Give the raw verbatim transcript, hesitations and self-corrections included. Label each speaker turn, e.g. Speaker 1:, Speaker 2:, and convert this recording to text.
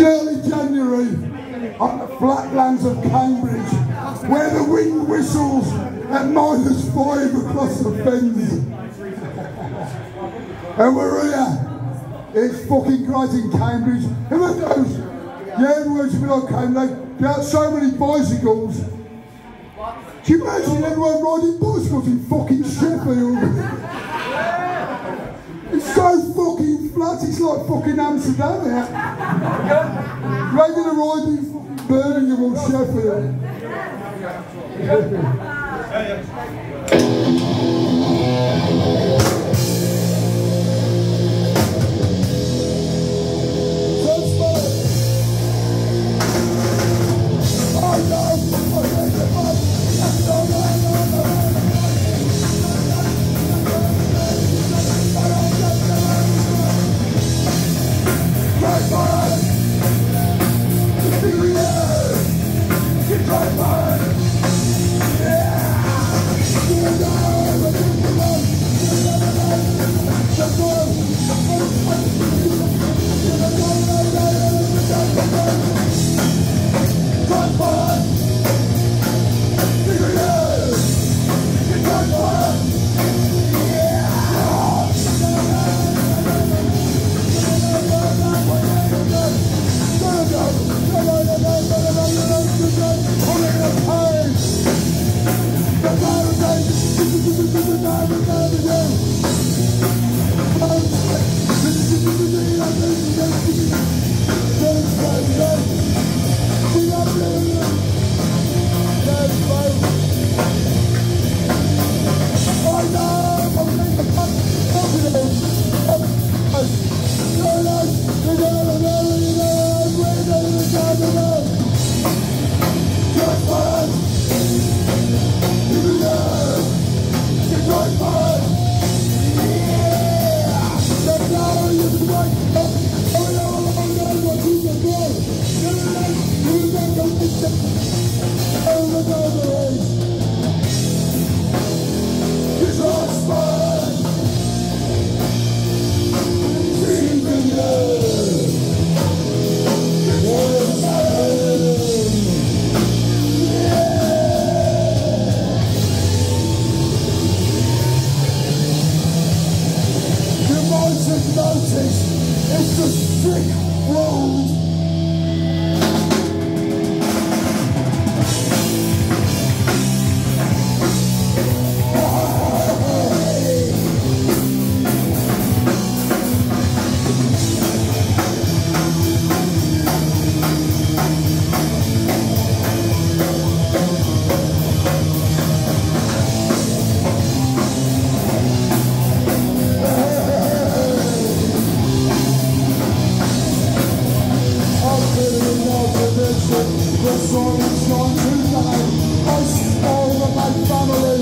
Speaker 1: early January on the flatlands of Cambridge, where the wind whistles at minus five across the fens. And we're here. It's fucking great in Cambridge. Everyone knows, yeah, everyone's been on Cambridge. There are so many bicycles. Do you imagine everyone riding bicycles in fucking Sheffield? It's so fucking flat, it's like fucking Amsterdam here. We're going to ride in Birmingham or Sheffield. It's a sick road. The sun is shone tonight. I stole my family.